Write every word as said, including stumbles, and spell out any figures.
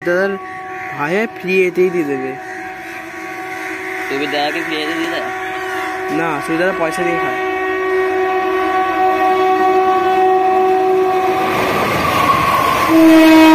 दादा भाई फ्री एते ही दे देबे। तू भी दया के फ्री एते दे दे ना सुविधा पैसा नहीं खाए।